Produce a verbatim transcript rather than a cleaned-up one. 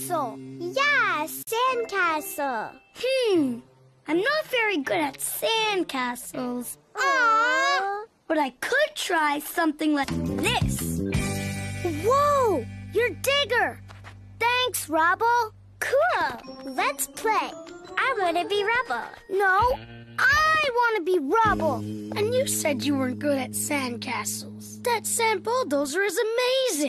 sandcastle. Yeah, sandcastle. Hmm. I'm not very good at sandcastles. Aww. But I could try something like this. Whoa! You're Digger. Thanks, Rubble. Cool. Let's play. I want to be Rubble. No, I want to be Rubble. And you said you weren't good at sandcastles. That sand bulldozer is amazing.